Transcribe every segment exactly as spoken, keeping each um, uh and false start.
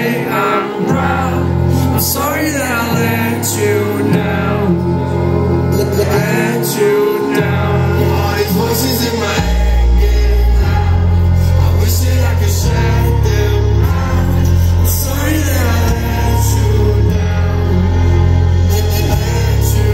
say I'm proud. I'm sorry that I let you down. Let you down. All these voices in my head get loud. I wish that I could shut them out. I'm sorry that I let you down. Let you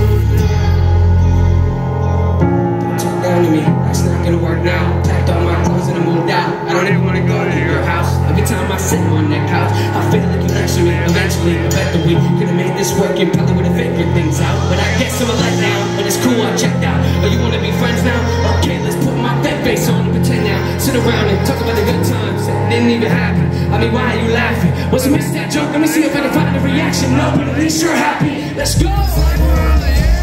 down. Don't talk down to me, that's not gonna work now. Packed all my clothes and I moved out. I don't even wanna go to your house. Every time I sit on that couch, I feel like you lecture me. Eventually, I bet that we could've made this work and probably would've figured things out. But I guess I'm a letdown, but it's cool, I checked out. Oh, you wanna be friends now? Okay, let's put my fat face on and pretend now. Sit around and talk about the good times that didn't even happen. I mean, why are you laughing? Must have missed that joke, let me see if I can find a reaction. No, but at least you're happy. Let's go!